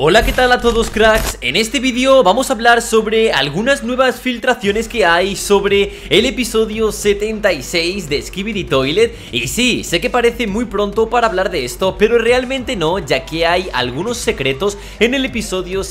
Hola, ¿qué tal a todos, cracks? En este vídeo vamos a hablar sobre algunas nuevas filtraciones que hay sobre el episodio 76 de Skibidi Toilet. Y sí, sé que parece muy pronto para hablar de esto, pero realmente no, ya que hay algunos secretos en el episodio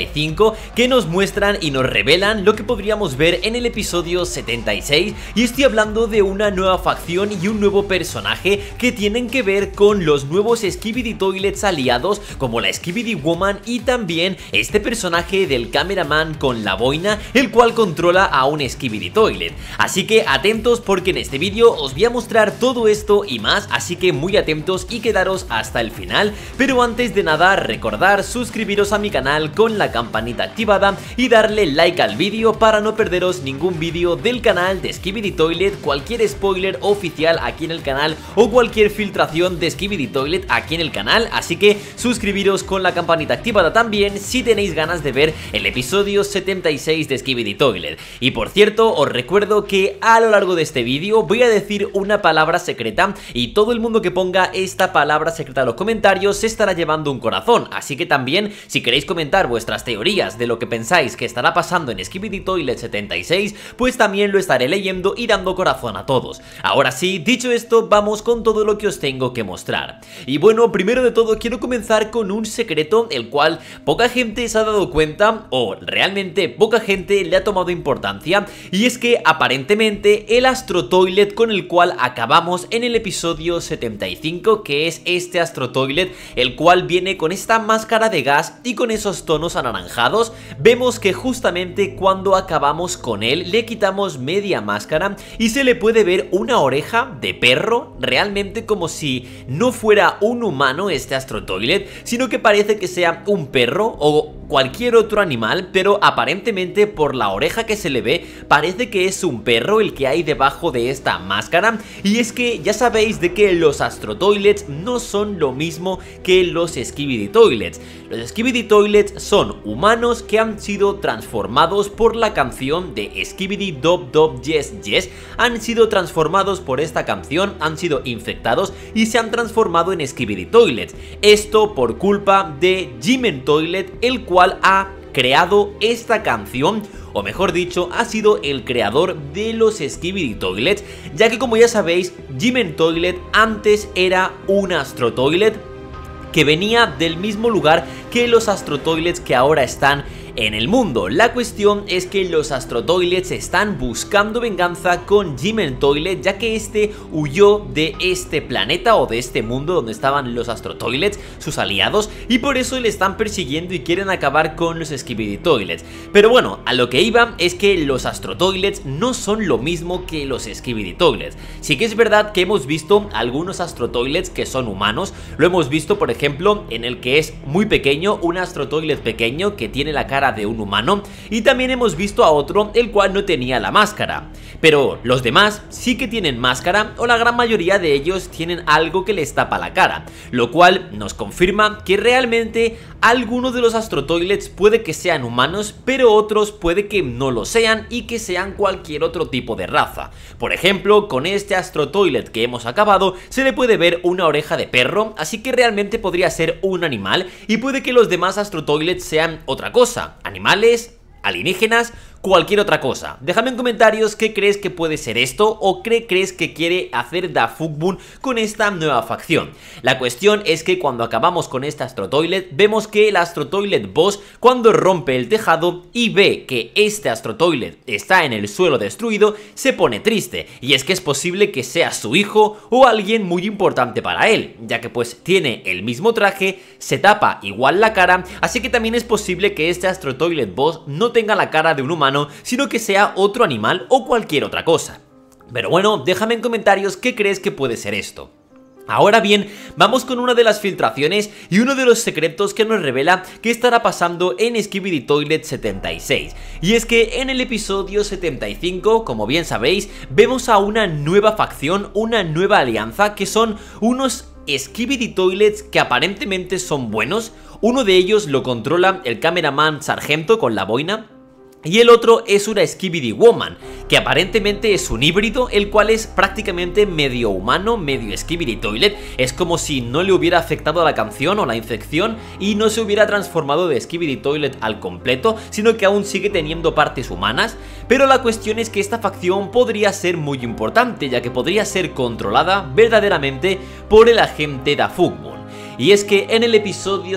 75 que nos muestran y nos revelan lo que podríamos ver en el episodio 76. Y estoy hablando de una nueva facción y un nuevo personaje que tienen que ver con los nuevos Skibidi Toilets aliados, como la Skibidi Woman y también este personaje del cameraman con la boina, el cual controla a un Skibidi Toilet. Así que atentos, porque en este vídeo os voy a mostrar todo esto y más, así que muy atentos y quedaros hasta el final. Pero antes de nada, recordar suscribiros a mi canal con la campanita activada y darle like al vídeo para no perderos ningún vídeo del canal de Skibidi Toilet, cualquier spoiler oficial aquí en el canal o cualquier filtración de Skibidi Toilet aquí en el canal. Así que suscribiros con la campanita activada también si tenéis ganas de ver el episodio 76 de Skibidi Toilet. Y por cierto, os recuerdo que a lo largo de este vídeo voy a decir una palabra secreta y todo el mundo que ponga esta palabra secreta en los comentarios se estará llevando un corazón. Así que también, si queréis comentar vuestras teorías de lo que pensáis que estará pasando en Skibidi Toilet 76, pues también lo estaré leyendo y dando corazón a todos. Ahora sí, dicho esto, vamos con todo lo que os tengo que mostrar. Y bueno, primero de todo quiero comenzar con un secreto el cual poca gente se ha dado cuenta, o realmente poca gente le ha tomado importancia, y es que aparentemente el Astro Toilet con el cual acabamos en el episodio 75, que es este Astro Toilet, el cual viene con esta máscara de gas y con esos tonos anaranjados, vemos que justamente cuando acabamos con él le quitamos media máscara y se le puede ver una oreja de perro, realmente como si no fuera un humano este Astro Toilet, sino que parece que sea un perro o cualquier otro animal, pero aparentemente por la oreja que se le ve parece que es un perro el que hay debajo de esta máscara. Y es que ya sabéis de que los Astro Toilets no son lo mismo que los Skibidi Toilets. Los Skibidi Toilets son humanos que han sido transformados por la canción de Skibidi Dop Dop Yes Yes, han sido transformados por esta canción, han sido infectados y se han transformado en Skibidi Toilets. Esto por culpa de Jimen Toilet, el cual ha creado esta canción, o mejor dicho, ha sido el creador de los Skibidi Toilets, ya que como ya sabéis, Jimen Toilet antes era un Astro Toilet que venía del mismo lugar que los Astro Toilets que ahora están en el mundo. La cuestión es que los Astro Toilets están buscando venganza con Jimen Toilet, ya que este huyó de este planeta o de este mundo donde estaban los Astro Toilets, sus aliados, y por eso le están persiguiendo y quieren acabar con los Skibidi Toilets. Pero bueno, a lo que iba es que los Astro Toilets no son lo mismo que los Skibidi Toilets. Sí que es verdad que hemos visto algunos Astro Toilets que son humanos, lo hemos visto por ejemplo en el que es muy pequeño, un Astro Toilet pequeño que tiene la cara de un humano, y también hemos visto a otro el cual no tenía la máscara. Pero los demás sí que tienen máscara, o la gran mayoría de ellos tienen algo que les tapa la cara, lo cual nos confirma que realmente algunos de los Astro Toilets puede que sean humanos, pero otros puede que no lo sean y que sean cualquier otro tipo de raza. Por ejemplo, con este Astro Toilet que hemos acabado se le puede ver una oreja de perro, así que realmente podría ser un animal, y puede que los demás Astro Toilets sean otra cosa, animales, alienígenas, cualquier otra cosa. Déjame en comentarios qué crees que puede ser esto, o qué crees que quiere hacer Dafukbun con esta nueva facción. La cuestión es que cuando acabamos con este Astro Toilet, vemos que el Astro Toilet Boss, cuando rompe el tejado y ve que este Astro Toilet está en el suelo destruido, se pone triste, y es que es posible que sea su hijo o alguien muy importante para él, ya que pues tiene el mismo traje, se tapa igual la cara, así que también es posible que este Astro Toilet Boss no tenga la cara de un humano, sino que sea otro animal o cualquier otra cosa. Pero bueno, déjame en comentarios qué crees que puede ser esto. Ahora bien, vamos con una de las filtraciones y uno de los secretos que nos revela qué estará pasando en Skibidi Toilet 76. Y es que en el episodio 75, como bien sabéis, vemos a una nueva facción, una nueva alianza, que son unos Skibidi Toilets que aparentemente son buenos. Uno de ellos lo controla el cameraman Sargento con la boina, Y el otro es una Skibidi Woman, que aparentemente es un híbrido, el cual es prácticamente medio humano, medio Skibidi Toilet. Es como si no le hubiera afectado a la canción o la infección y no se hubiera transformado de Skibidi Toilet al completo, sino que aún sigue teniendo partes humanas. Pero la cuestión es que esta facción podría ser muy importante, ya que podría ser controlada verdaderamente por el agente Dafuk-Moon. Y es que en el episodio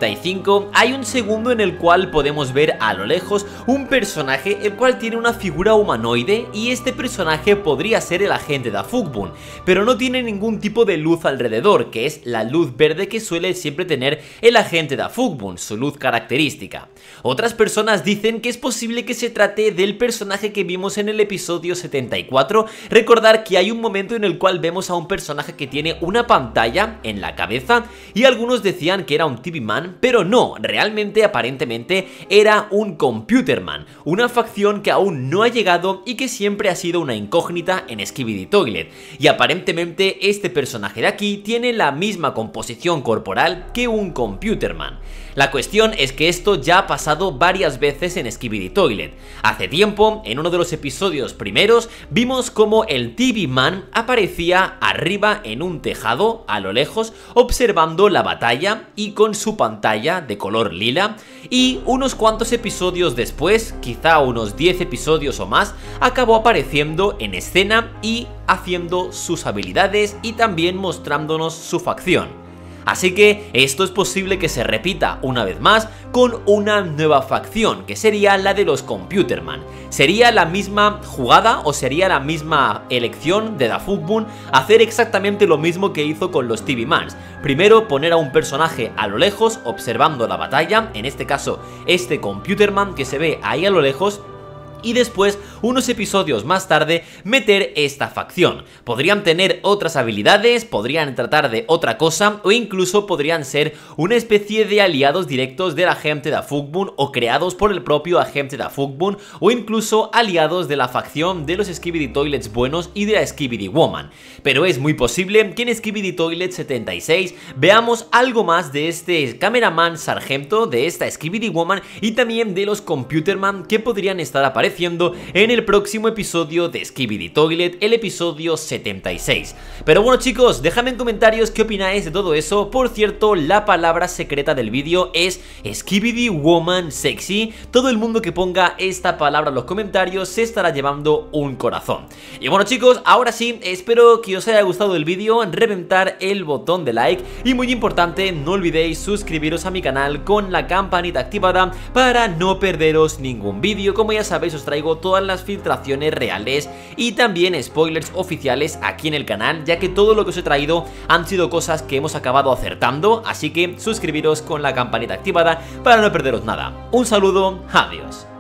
75 hay un segundo en el cual podemos ver a lo lejos un personaje el cual tiene una figura humanoide, y este personaje podría ser el agente Dafuk-Moon, pero no tiene ningún tipo de luz alrededor, que es la luz verde que suele siempre tener el agente Dafuk-Moon, su luz característica. Otras personas dicen que es posible que se trate del personaje que vimos en el episodio 74. Recordar que hay un momento en el cual vemos a un personaje que tiene una pantalla en la cabeza, y algunos decían que era un TV Man, pero no, realmente aparentemente era un Computer Man, una facción que aún no ha llegado y que siempre ha sido una incógnita en Skibidi Toilet, y aparentemente este personaje de aquí tiene la misma composición corporal que un Computer Man. La cuestión es que esto ya ha pasado varias veces en Skibidi Toilet. Hace tiempo, en uno de los episodios primeros, vimos como el TV Man aparecía arriba en un tejado, a lo lejos, observando la batalla y con su pantalla de color lila, y unos cuantos episodios después, quizá unos 10 episodios o más, acabó apareciendo en escena y haciendo sus habilidades y también mostrándonos su facción. Así que esto es posible que se repita una vez más con una nueva facción, que sería la de los Computer Man. ¿Sería la misma jugada o sería la misma elección de Dafuk-Moon hacer exactamente lo mismo que hizo con los TV Mans? Primero poner a un personaje a lo lejos observando la batalla, en este caso este Computer Man que se ve ahí a lo lejos, y después, unos episodios más tarde, meter esta facción. Podrían tener otras habilidades, podrían tratar de otra cosa, o incluso podrían ser una especie de aliados directos del agente Dafuk-Moon, o creados por el propio agente Dafuk-Moon, o incluso aliados de la facción de los Skibidi Toilets buenos y de la Skibidi Woman. Pero es muy posible que en Skibidi Toilet 76 veamos algo más de este Cameraman Sargento, de esta Skibidi Woman y también de los Computer Man, que podrían estar apareciendo en el próximo episodio de Skibidi Toilet, el episodio 76. Pero bueno chicos, dejadme en comentarios qué opináis de todo eso. Por cierto, la palabra secreta del vídeo es Skibidi Woman Sexy. Todo el mundo que ponga esta palabra en los comentarios se estará llevando un corazón. Y bueno chicos, ahora sí, espero que os haya gustado el vídeo, reventar el botón de like y muy importante, no olvidéis suscribiros a mi canal con la campanita activada para no perderos ningún vídeo. Como ya sabéis, os traigo todas las filtraciones reales y también spoilers oficiales aquí en el canal, ya que todo lo que os he traído han sido cosas que hemos acabado acertando, así que suscribiros con la campanita activada para no perderos nada. Un saludo, adiós.